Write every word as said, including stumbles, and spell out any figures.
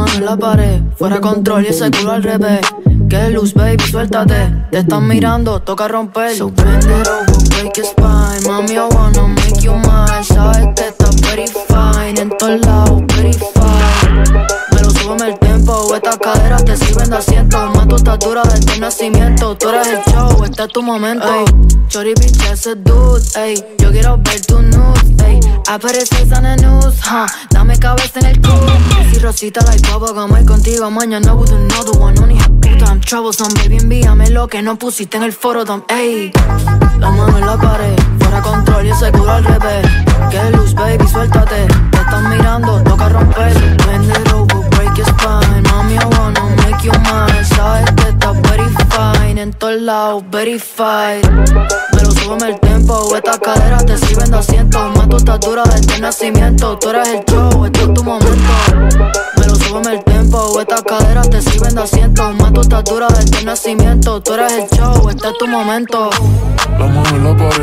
mano en la pared, fuera de control y ese culo al revés. Que luz, baby, suéltate. Te están mirando, toca romper. So bend it over, break your spine. Mami, I wanna make you mine. Sabes que estás very fine, en todos lados, very fine. Pero súbeme el tempo, estas caderas te sirven de asiento. Más tu estatura desde el nacimiento. Tú eres el show, este es tu momento. Ey, Chori bitch, ese dude, ey. Yo quiero ver tu nude, ey. Apareces en el news, huh. Dame cabeza en el culo. Si Rosita like bubblegum, voy contigo mañana with another one. No, hija puta, I'm troublesome. Baby, envíame lo que no pusiste en el foro, ey. La mano en la pared, fuera de control y ese culo al revés. Que luz, baby, suéltate. Te están mirando, toca romper. Bend it over, break your spine. Mami, I wanna make you mine. Sabes que estás very fine, en todos lados, verified. Pero súbeme el tempo, estas caderas te sirven de asiento. Más tu estatura desde el nacimiento. Tú eres el show, este es tu momento. Pero súbeme el tempo, estas caderas te sirven de asiento. Más tu estatura desde el nacimiento. Tú eres el show, este es tu momento. La mano en la pared,